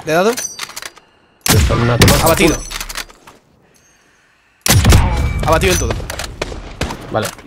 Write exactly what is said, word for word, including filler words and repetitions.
Le he dado. Una toma. Abatido. Abatido del todo. Vale.